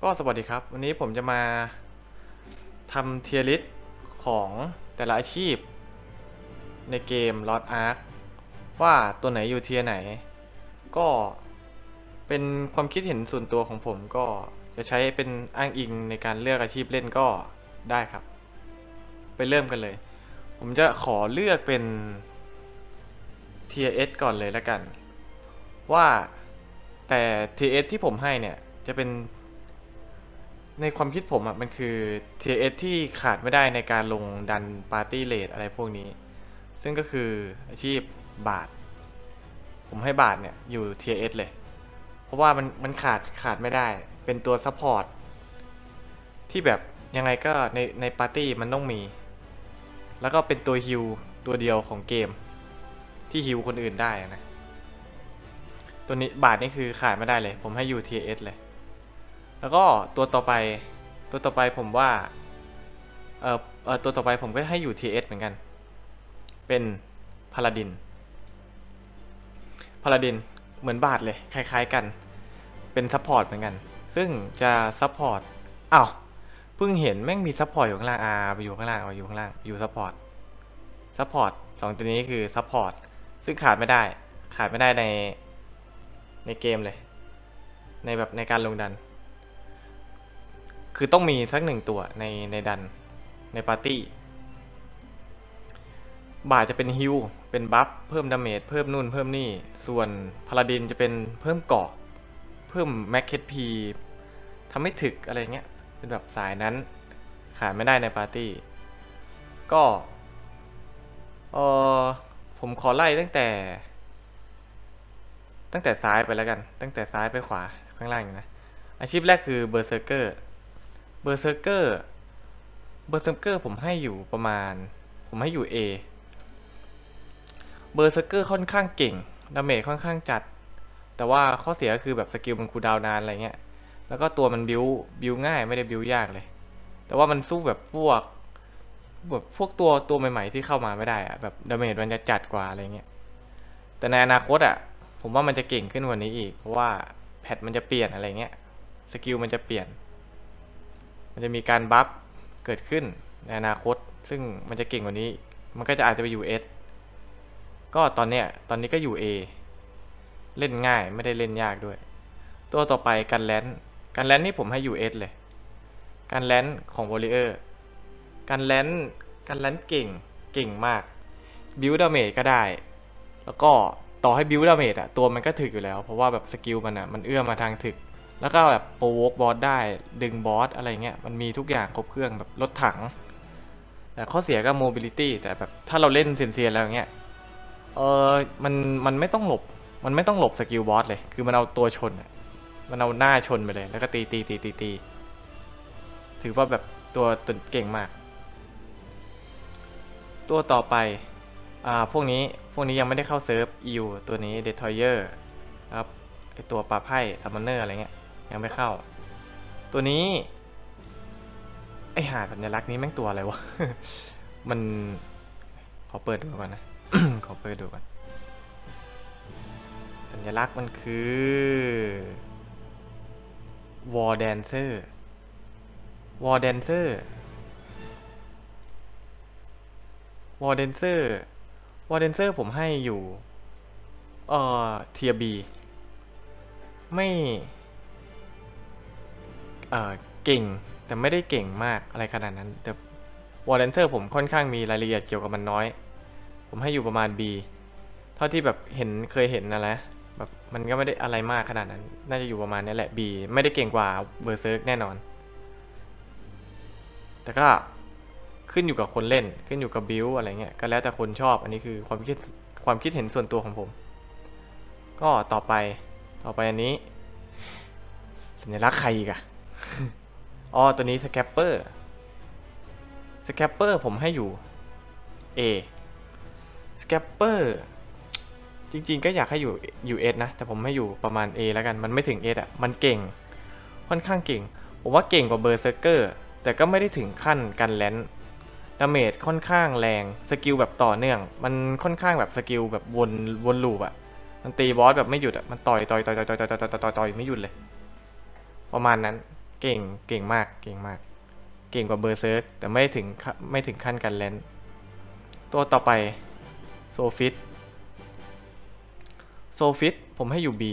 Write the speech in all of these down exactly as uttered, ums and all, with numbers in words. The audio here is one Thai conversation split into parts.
ก็สวัสดีครับวันนี้ผมจะมาทำเทียร์ลิสต์ของแต่ละอาชีพในเกม Lost Ark ว่าตัวไหนอยู่เทียร์ไหนก็เป็นความคิดเห็นส่วนตัวของผมก็จะใช้เป็นอ้างอิงในการเลือกอาชีพเล่นก็ได้ครับไปเริ่มกันเลยผมจะขอเลือกเป็นเทียร์ S ก่อนเลยแล้วกันว่าแต่ ที เอส ที่ผมให้เนี่ยจะเป็นในความคิดผมอ่ะมันคือ ที เอส ที่ขาดไม่ได้ในการลงดันปาร์ตี้เรทอะไรพวกนี้ซึ่งก็คืออาชีพบาทผมให้บาทเนี่ยอยู่ ที เอส เลยเพราะว่ามันมันขาดขาดไม่ได้เป็นตัวซัพพอร์ตที่แบบยังไงก็ในในปาร์ตี้มันต้องมีแล้วก็เป็นตัวฮิลตัวเดียวของเกมที่ฮิลคนอื่นได้นะตัวนี้บาทนี่คือขาดไม่ได้เลยผมให้อยู่ ที เอส เลยแล้วก็ตัวต่อไปตัวต่อไปผมว่าเออเออตัวต่อไปผมก็ให้อยู่ ที เอส เหมือนกันเป็นพาลาดินพาลาดินเหมือนบาทเลยคล้ายๆกันเป็นซัพพอร์ตเหมือนกันซึ่งจะซัพพอร์ตอ้าวเพิ่งเห็นแม่งมีซัพพอร์ตอยู่ข้างล่างอาไปอยู่ข้างล่างไปอยู่ข้างล่างอยู่ซัพพอร์ตซัพพอร์ตสองตัวนี้คือซัพพอร์ตซึ่งขาดไม่ได้ขาดไม่ได้ในในเกมเลยในแบบในการลงดันคือต้องมีสักหนึ่งตัวในในดันในปาร์ตี้บาทจะเป็นฮิลเป็นบัฟเพิ่มดาเมจเพิ่มนู่นเพิ่มนี่ส่วนพาลาดินจะเป็นเพิ่มเกาะเพิ่มแม็กเคทพีทำให้ถึกอะไรเงี้ยเป็นแบบสายนั้นขาดไม่ได้ในปาร์ตี้ก็เออผมขอไล่ตั้งแต่ตั้งแต่ซ้ายไปแล้วกันตั้งแต่ซ้ายไปขวาข้างล่างอยู่นะอาชีพแรกคือเบอร์เซอร์เกอร์เบอร์เซอร์เกอร์เบอร์เซอร์เกอร์ผมให้อยู่ประมาณผมให้อยู่ A เบอร์เซอร์เกอร์ค่อนข้างเก่งดาเมจค่อนข้างจัดแต่ว่าข้อเสียก็คือแบบสกิลมันคูลดาวน์นานอะไรเงี้ยแล้วก็ตัวมันบิวบิวง่ายไม่ได้บิวยากเลยแต่ว่ามันสู้แบบพวกแบบพวกตัวตัวใหม่ๆที่เข้ามาไม่ได้อะแบบดาเมจมันจะจัดกว่าอะไรเงี้ยแต่ในอนาคตอะผมว่ามันจะเก่งขึ้นกว่านี้อีกเพราะว่าแพทมันจะเปลี่ยนอะไรเงี้ยสกิลมันจะเปลี่ยนมันจะมีการบัฟเกิดขึ้นในอนาคตซึ่งมันจะเก่งกว่านี้มันก็จะอาจจะไปอยู่ S ก็ตอนเนี้ยตอนนี้ก็อยู่ A เล่นง่ายไม่ได้เล่นยากด้วยตัวต่อไปกันแลนกันแลนนี่ผมให้อยู่ S เลยกันแลนของวอลเลเยอร์กันแลนกันแลนเก่งเก่งมากบิวดาเมจก็ได้แล้วก็ต่อให้บิวดาเมจอะตัวมันก็ถึกอยู่แล้วเพราะว่าแบบสกิลมันอะมันเอื้อมมาทางถึกแล้วก็แบบโปรโวกบอสได้ดึงบอสอะไรเงี้ยมันมีทุกอย่างครบเครื่องแบบรถถังแต่ข้อเสียก็โมบิลิตี้แต่แบบถ้าเราเล่นเซียนๆแล้วเงี้ยเออมันมันไม่ต้องหลบมันไม่ต้องหลบสกิลบอสเลยคือมันเอาตัวชนอะมันเอาหน้าชนไปเลยแล้วก็ตีตีตีตีตีถือว่าแบบตัวตัวเก่งมากตัวต่อไปอ่าพวกนี้พวกนี้ยังไม่ได้เข้าเซิร์ฟอิวตัวนี้เดททอยเยอร์ครับไอตัวปลาไพ่ซัมมอนเนอร์อะไรเงี้ยยังไม่เข้าตัวนี้ไอหาสัญลักษณ์นี้แม่งตัวอะไรวะ มันขอเปิดดูก่อนนะ ขอเปิดดูก่อนสัญลักษณ์มันคือวอร์แดนเซอร์วอร์แดนเซอร์วอร์เดนเซอร์วอร์เดนเซอร์ผมให้อยู่เอ่อเทียบีไม่เอ่อเก่งแต่ไม่ได้เก่งมากอะไรขนาดนั้นแต่วอร์เดนเซอร์ผมค่อนข้างมีรายละเอียดเกี่ยวกับมันน้อยผมให้อยู่ประมาณ B เท่าที่แบบเห็นเคยเห็นนะแหละแบบมันก็ไม่ได้อะไรมากขนาดนั้นน่าจะอยู่ประมาณนี้แหละ B ไม่ได้เก่งกว่าเบอร์เซิร์กแน่นอนแต่ก็ขึ้นอยู่กับคนเล่นขึ้นอยู่กับบิวอะไรเงี้ยก็แล้วแต่คนชอบอันนี้คือความคิดความคิดเห็นส่วนตัวของผมก็ต่อไปต่อไปอันนี้สัญลักษณ์ใครอีกอะ อ๋อตัวนี้สแคปเปอร์สแคปเปอร์ผมให้อยู่ A สแคปเปอร์จริงๆก็อยากให้อยู่อยู่ S นะแต่ผมให้อยู่ประมาณ A แล้วกันมันไม่ถึง S อ่ะมันเก่งค่อนข้างเก่งผมว่าเก่งกว่าเบอร์เซอร์เกอร์แต่ก็ไม่ได้ถึงขั้นกันแลนดาเมจค่อนข้างแรงสกิลแบบต่อเนื่องมันค่อนข้างแบบสกิลแบบวนวนลูปอ่ะมันตีบอสแบบไม่หยุดอ่ะมันต่อยต่อยต่อยต่อยต่อยต่อยต่อยต่อยไม่หยุดเลยประมาณนั้นเก่งเก่งมากเก่งมากเก่งกว่าเบอร์เซิร์กแต่ไม่ถึงไม่ถึงขั้นกันแลนตัวต่อไปโซฟิตโซฟิตผมให้อยู่ B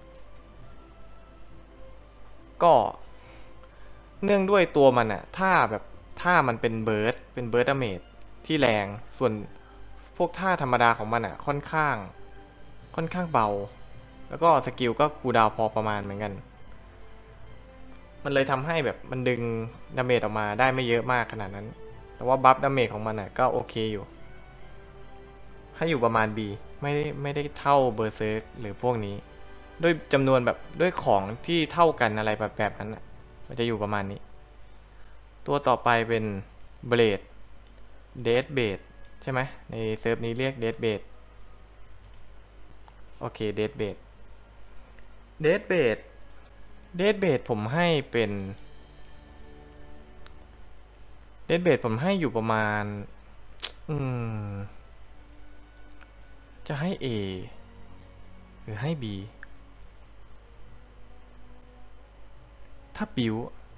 ก็เนื่องด้วยตัวมันอะถ้าแบบถ้ามันเป็นเบิร์ดเป็นเบิร์ดดาเมจที่แรงส่วนพวกท่าธรรมดาของมันอะค่อนข้างค่อนข้างเบาแล้วก็สกิลก็คูลดาวน์พอประมาณเหมือนกันมันเลยทำให้แบบมันดึงดาเมจออกมาได้ไม่เยอะมากขนาดนั้นแต่ว่าบัฟดาเมจของมันอะก็โอเคอยู่ให้อยู่ประมาณ B ไม่ได้ไม่ได้เท่าเบอร์เซิร์กหรือพวกนี้ด้วยจำนวนแบบด้วยของที่เท่ากันอะไรแบบแบบนั้นอะมันจะอยู่ประมาณนี้ตัวต่อไปเป็นเบลดเดดเบดใช่ไหมในเซิร์ฟนี้เรียกเดดเบดโอเคเดดเบดเดดเบดเดดเบดผมให้เป็นเดดเบดผมให้อยู่ประมาณอืมจะให้ A หรือให้ B ถ้าบิว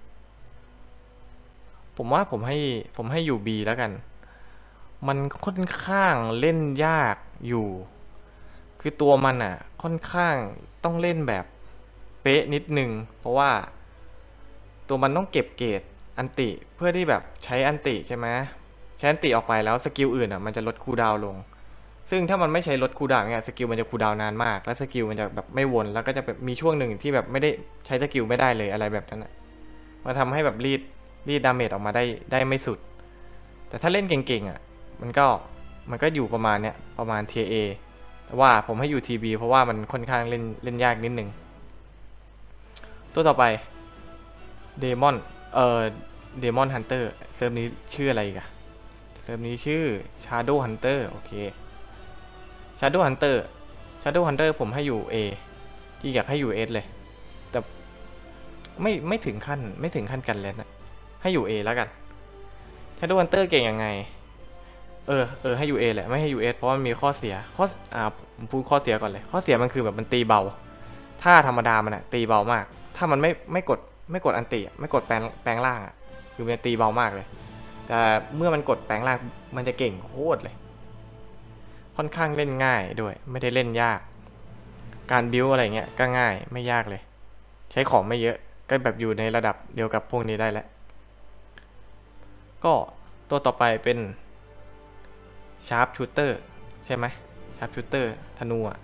ผมว่าผมให้ผมให้อยู่ B แล้วกันมันค่อนข้างเล่นยากอยู่คือตัวมันอ่ะค่อนข้างต้องเล่นแบบเป๊ะนิดนึงเพราะว่าตัวมันต้องเก็บเกรดอันติเพื่อที่แบบใช้อันติใช่ไหมใช้อันติออกไปแล้วสกิลอื่นอ่ะมันจะลดคูลดาวน์ลงซึ่งถ้ามันไม่ใช้ลดคูลดาวน์เนี่ยสกิลมันจะคูลดาวน์นานมากแล้วสกิลมันจะแบบไม่วนแล้วก็จะแบบมีช่วงหนึ่งที่แบบไม่ได้ใช้สกิลไม่ได้เลยอะไรแบบนั้นอ่ะมาทำให้แบบรีดรีดดาเมจออกมาได้ได้ไม่สุดแต่ถ้าเล่นเก่งๆอ่ะมันก็มันก็อยู่ประมาณเนี้ยประมาณ ที เอ แต่ว่าผมให้อยู่ ที บี เพราะว่ามันค่อนข้างเล่นเล่นยากนิดนึงตัวต่อไปเดมอนเอ่อเดมอนฮันเตอร์เซิร์ฟนี้ชื่ออะไรกันเซิร์ฟนี้ชื่อ Shadow Hunter โอเค Shadow Hunter Shadow Hunter ผมให้อยู่ A ที่อยากให้อยู่ S เลยแต่ไม่ไม่ถึงขั้นไม่ถึงขั้นกันแล้วนะให้อยู่ A แล้วกัน Shadow Hunter เก่งยังไงเออเออให้ ยู เอ แหละไม่ให้ ยู เอส เพราะมันมีข้อเสียข้ออ่าผมพูดข้อเสียก่อนเลยข้อเสียมันคือแบบมันตีเบาถ้าธรรมดามันอะตีเบามากถ้ามันไม่ไม่กดไม่กดอันติไม่กดแปลงแปลงล่างอะคือมันตีเบามากเลยแต่เมื่อมันกดแปลงล่างมันจะเก่งโคตรเลยค่อนข้างเล่นง่ายด้วยไม่ได้เล่นยากการบิวอะไรเงี้ยก็ง่ายไม่ยากเลยใช้ของไม่เยอะก็แบบอยู่ในระดับเดียวกับพวกนี้ได้แล้วก็ตัวต่อไปเป็นชาร์ปชูเตอร์ใช่ไหมชาร์ปชูเตอร์ธนูอะ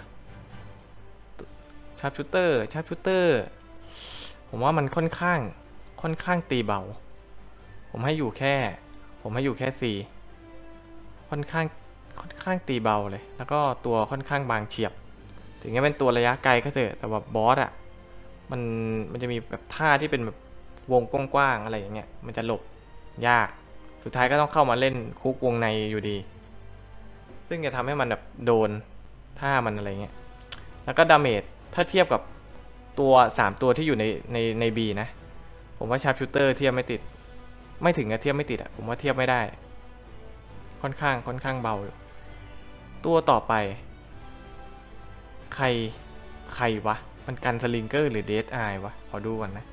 ชาร์ปชูเตอร์ชาร์ปชูเตอร์ผมว่ามันค่อนข้างค่อนข้างตีเบาผมให้อยู่แค่ผมให้อยู่แค่สี่ค่อนข้างค่อนข้างตีเบาเลยแล้วก็ตัวค่อนข้างบางเฉียบถึงจะเป็นตัวระยะไกลก็เถอะแต่ว่าบอสอะมันมันจะมีแบบท่าที่เป็นแบบวงกว้างๆอะไรอย่างเงี้ยมันจะหลบยากสุดท้ายก็ต้องเข้ามาเล่นคุกวงในอยู่ดีซึ่งจะทำให้มันแบบโดนท่ามันอะไรเงี้ยแล้วก็ดาเมจถ้าเทียบกับตัวสามตัวที่อยู่ในในใน B นะผมว่าชาร์ปชูเตอร์เทียบไม่ติดไม่ถึงกับเทียบไม่ติดอ่ะผมว่าเทียบไม่ได้ค่อนข้างค่อนข้างเบาตัวต่อไปใครใครวะมันกันสลิงเกอร์หรือเดดไอวะขอดูก่อนนะ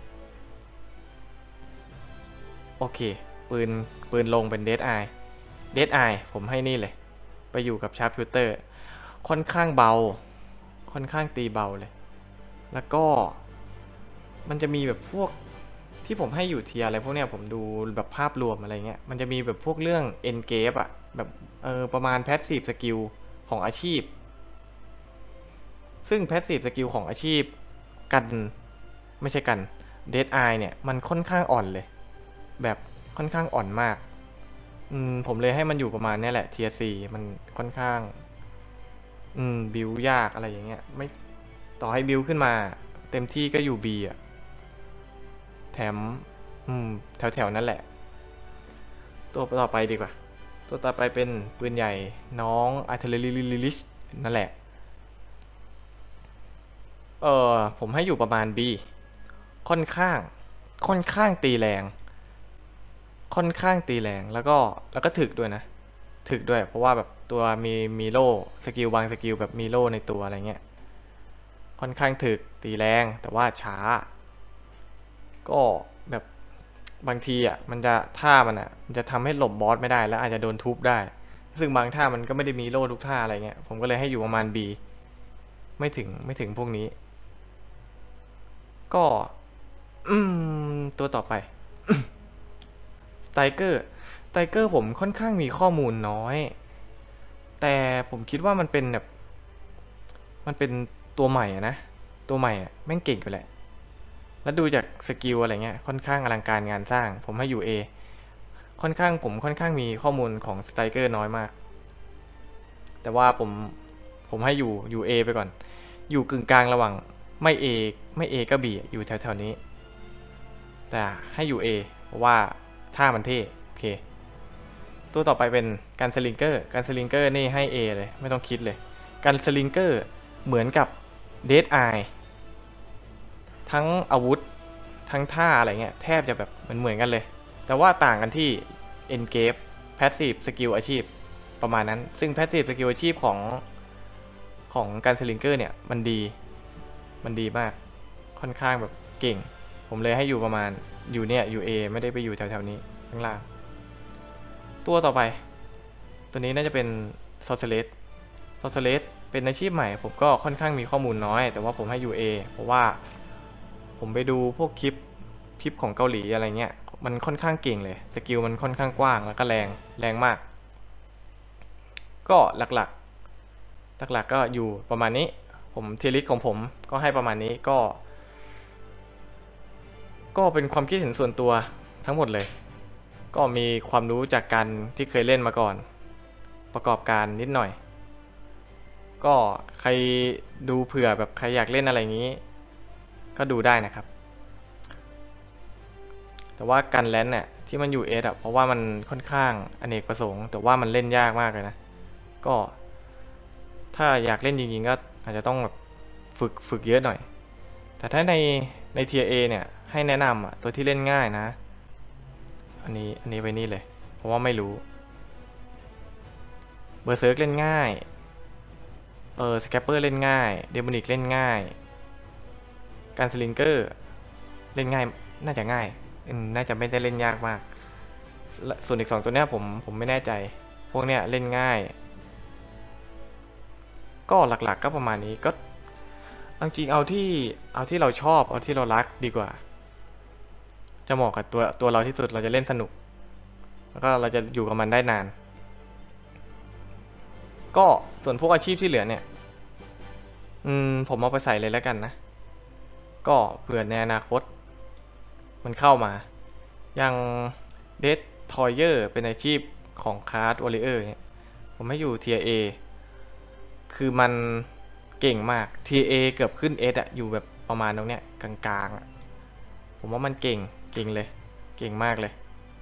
โอเคปืนปืนลงเป็นเดดไอเดดไอผมให้นี่เลยไปอยู่กับชาร์ปชูเตอร์ค่อนข้างเบาค่อนข้างตีเบาเลยแล้วก็มันจะมีแบบพวกที่ผมให้อยู่เทียอะไรพวกเนี้ยผมดูแบบภาพรวมอะไรเงี้ยมันจะมีแบบพวกเรื่อง Endgame อะแบบเออประมาณ Passive Skill ของอาชีพซึ่ง Passive Skill ของอาชีพกันไม่ใช่กัน Dead Eye เนี่ยมันค่อนข้างอ่อนเลยแบบค่อนข้างอ่อนมากอืมผมเลยให้มันอยู่ประมาณนี้แหละ Tier สี่มันค่อนข้างอืมบิวยากอะไรอย่างเงี้ยไม่ต่อให้บิวขึ้นมาเต็มที่ก็อยู่ B อ่ะแถมอืมแถวๆนั่นแหละตัวต่อไปดีกว่าตัวต่อไปเป็นปืนใหญ่น้อง Artillery นั่นแหละเออผมให้อยู่ประมาณ B ค่อนข้างค่อนข้างตีแรงค่อนข้างตีแรงแล้วก็แล้วก็ถึกด้วยนะถึกด้วยเพราะว่าแบบตัวมีมีโล่สกิลบางสกิลแบบมีโล่ในตัวอะไรเงี้ยค่อนข้างถึกตีแรงแต่ว่าช้าก็แบบบางทีอ่ะมันจะท่ามันอ่ะมันจะทำให้หลบบอสไม่ได้แล้วอาจจะโดนทุบได้ซึ่งบางท่ามันก็ไม่ได้มีโล่ทุกท่าอะไรเงี้ยผมก็เลยให้อยู่ประมาณ B ไม่ถึงไม่ถึงพวกนี้ก็อืมตัวต่อไปสไตเกอร์สไตเกอร์ผมค่อนข้างมีข้อมูลน้อยแต่ผมคิดว่ามันเป็นแบบมันเป็นตัวใหม่อะนะตัวใหม่อะแม่งเก่งอยู่แหละแล้วดูจากสกิลอะไรเงี้ยค่อนข้างอลังการงานสร้างผมให้อยู่ A ค่อนข้างผมค่อนข้างมีข้อมูลของสไตรเกอร์น้อยมากแต่ว่าผมผมให้อยู่อยู่ A ไปก่อนอยู่กึ่งกลางระหว่างไม่ A ไม่ A ก็ B อยู่แถวๆนี้แต่ให้อยู่ A เพราะว่าท่ามันเท่โอเคตัวต่อไปเป็นการสลิงเกอร์การสลิงเกอร์นี่ให้ A เลยไม่ต้องคิดเลยการสลิงเกอร์เหมือนกับเดดไอทั้งอาวุธทั้งท่าอะไรเงี้ยแทบจะแบบเหมือนเหมือนกันเลยแต่ว่าต่างกันที่ Engage Passive Skill อาชีพประมาณนั้นซึ่ง Passive Skill อาชีพของของการสลิงเกอร์เนี่ยมันดีมันดีมากค่อนข้างแบบเก่งผมเลยให้อยู่ประมาณอยู่เนี่ยอยู่ A ไม่ได้ไปอยู่แถวๆนี้ข้างล่างตัวต่อไปตัวนี้น่าจะเป็น Sorceress Sorceress เป็นอาชีพใหม่ผมก็ค่อนข้างมีข้อมูลน้อยแต่ว่าผมให้อยู่ A เพราะว่าผมไปดูพวกคลิปคลิปของเกาหลีอะไรเงี้ยมันค่อนข้างเก่งเลยสกิลมันค่อนข้างกว้างแล้วก็แรงแรงมากก็หลักๆหลักๆก็อยู่ประมาณนี้ผมเทียร์ลิสต์ของผมก็ให้ประมาณนี้ก็ก็เป็นความคิดเห็นส่วนตัวทั้งหมดเลยก็มีความรู้จากการที่เคยเล่นมาก่อนประกอบการนิดหน่อยก็ใครดูเผื่อแบบใครอยากเล่นอะไรอย่างนี้ก็ดูได้นะครับแต่ว่ากันแลนเนี่ยที่มันอยู่เอสอ่ะเพราะว่ามันค่อนข้างอเนกประสงค์แต่ว่ามันเล่นยากมากเลยนะก็ถ้าอยากเล่นจริงๆก็อาจจะต้องแบบฝึกฝึกเยอะหน่อยแต่ถ้าในในเทียร์ A เนี่ยให้แนะนำอ่ะตัวที่เล่นง่ายนะอันนี้อันนี้ไว้นี่เลยเพราะว่าไม่รู้เบอร์เซิร์กเล่นง่ายเออสแคปเปอร์เล่นง่ายเดมอนิกเล่นง่ายการสลิงเกอร์เล่นง่ายน่าจะง่ายน่าจะไม่ได้เล่นยากมากส่วนอีกสองตัวเนี้ยผมผมไม่แน่ใจพวกเนี้ยเล่นง่ายก็หลักๆ ก, ก็ประมาณนี้ก็จริงเอาที่เอาที่เราชอบเอาที่เรารักดีกว่าจะเหมาะกับตัวตัวเราที่สุดเราจะเล่นสนุกแล้วก็เราจะอยู่กับมันได้นานก็ส่วนพวกอาชีพที่เหลือเนี่ยอืมผมเอาไปใส่เลยแล้วกันนะก็เผื่อในอนาคตมันเข้ามาอย่างเดสทอยเยอร์เป็นอาชีพของคาร์ดวอลเลเยอร์เนี่ยผมให้อยู่เทียร์ A คือมันเก่งมาก ที เอ เกือบขึ้น S อะอยู่แบบประมาณตรงเนี้ยกลางๆอะผมว่ามันเก่งเก่งเลยเก่งมากเลย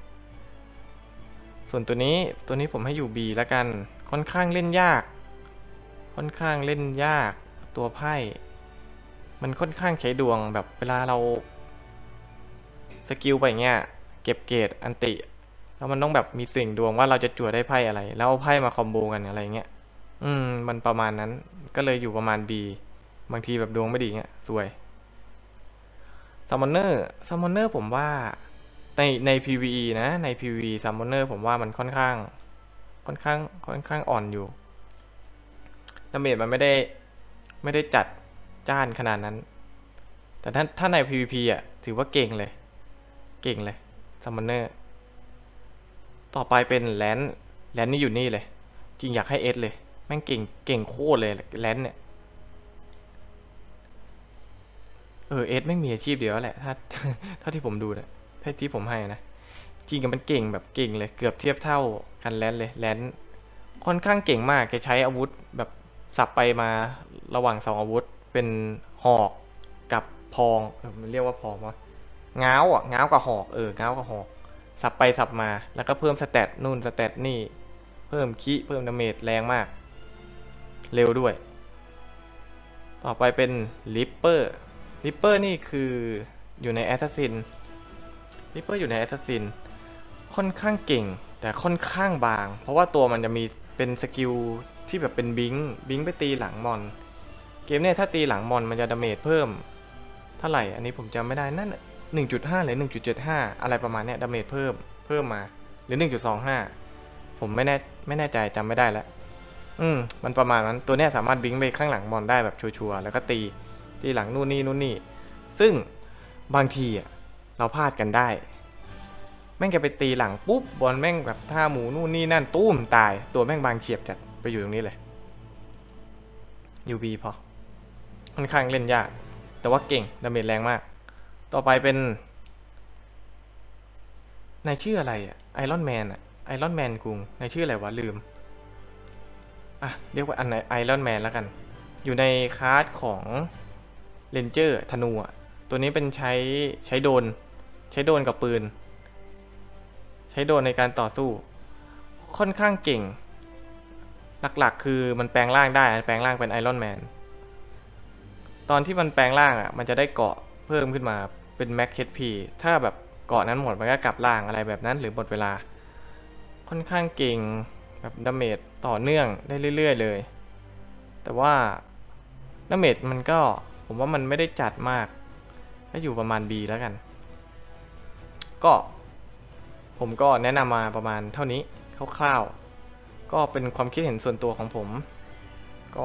ส่วนตัวนี้ตัวนี้ผมให้อยู่ B แล้วกันค่อนข้างเล่นยากค่อนข้างเล่นยากตัวไพ่มันค่อนข้างใช้ดวงแบบเวลาเราสกิลไปเงี้ยเก็บเกรดอันติแล้วมันต้องแบบมีสิ่งดวงว่าเราจะจั่วได้ไพ่อะไรแล้วเอาไพ่มาคอมโบกันอะไรเงี้ยอืมมันประมาณนั้นก็เลยอยู่ประมาณ B บางทีแบบดวงไม่ดีเงี้ยสวยซัมมอนเนอร์ซัมมอนเนอร์ผมว่าในใน พี วี อี นะใน พี วี อี ซัมมอนเนอร์ผมว่ามันค่อนข้างค่อนข้างค่อนข้างอ่อนอยู่ดาเมจมันไม่ได้ไม่ได้จัดจ้านขนาดนั้นแต่ถ้าถ้าใน พี วี พี อ่ะถือว่าเก่งเลยเก่งเลยซัมมอนเนอร์ต่อไปเป็นแลนด์แลนด์นี่อยู่นี่เลยจริงอยากให้เอสเลยแม่งเก่งเก่งโคตรเลยแลนด์เนี่ยเออเอสแม่งมีอาชีพเดียวแหละถ้าเท่าที่ผมดูนะถ้าที่ผมให้นะจริงกับมันเก่งแบบเก่งเลยเกือบเทียบเท่ากันแลนด์เลยแลนด์ค่อนข้างเก่งมากแกใช้อาวุธแบบสับไปมาระหว่างสองอาวุธเป็นหอกกับพองมันเรียกว่าพองวะง้าวอ่ะง้าวกับหอกเออง้าวกับหอกสับไปสับมาแล้วก็เพิ่มสเตตนู่นสเตตนี่เพิ่มคิเพิ่มดาเมจแรงมากเร็วด้วยต่อไปเป็นลิปเปอร์ลิปเปอร์นี่คืออยู่ในแอสซัสซินลิปเปอร์อยู่ในแอสซัสซินค่อนข้างเก่งแต่ค่อนข้างบางเพราะว่าตัวมันจะมีเป็นสกิลที่แบบเป็นบิงบิงไปตีหลังมอนเกมเนี่ยถ้าตีหลังมอนมันจะดาเมจเพิ่มเท่าไหร่อันนี้ผมจำไม่ได้นั่นหนึ่งจุดห้า หรือ หนึ่งจุดเจ็ดห้า อะไรประมาณเนี้ยดาเมจเพิ่มเพิ่มมาหรือ หนึ่งจุดสองห้า ผมไม่แน่ไม่แน่ใจจำไม่ได้แล้วอืมมันประมาณนั้นตัวเนี้ยสามารถบิงไปข้างหลังมอนได้แบบชัวร์ๆแล้วก็ตีตีหลังนู่นนี่นู่นนี่ซึ่งบางทีอ่ะเราพลาดกันได้แม่งจะไปตีหลังปุ๊บบอลแม่งแบบท่าหมูนู่นนี่นั่นตุ้มตายตัวแม่งบางเฉียบจัดไปอยู่ตรงนี้เลย ยู บี พอค่อนข้างเล่นยากแต่ว่าเก่งดาเมจแรงมากต่อไปเป็นนายชื่ออะไรอะไอรอนแมนอะไอรอนแมนกุงนายชื่ออะไรวะลืมอ่ะเรียกว่าอันไหนไอรอนแมนแล้วกันอยู่ในคลาสของเรนเจอร์ธนูอะตัวนี้เป็นใช้ใช้โดนใช้โดนกับปืนใช้โดนในการต่อสู้ค่อนข้างเก่งหลักๆคือมันแปลงร่างได้แปลงร่างเป็นไอรอนแมนตอนที่มันแปลงร่างอ่ะมันจะได้เกาะเพิ่มขึ้นมาเป็นแม็ก เอช พี ถ้าแบบเกาะนั้นหมดมันก็กลับร่างอะไรแบบนั้นหรือหมดเวลาค่อนข้างเก่งแบบดาเมจต่อเนื่องได้เรื่อยๆเลยแต่ว่าดาเมจมันก็ผมว่ามันไม่ได้จัดมากก็อยู่ประมาณ B แล้วกันก็ผมก็แนะนำมาประมาณเท่านี้คร่าวๆก็เป็นความคิดเห็นส่วนตัวของผมก็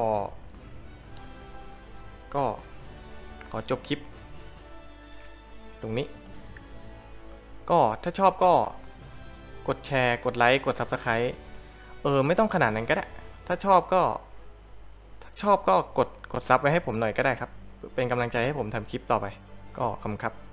ก็ขอจบคลิปตรงนี้ก็ถ้าชอบก็กดแชร์กดไลค์กด ซับสไครบ์ เออไม่ต้องขนาดนั้นก็ได้ถ้าชอบก็ถ้าชอบก็กดกดซับไว้ให้ผมหน่อยก็ได้ครับเป็นกำลังใจให้ผมทำคลิปต่อไปก็ขอบคุณครับ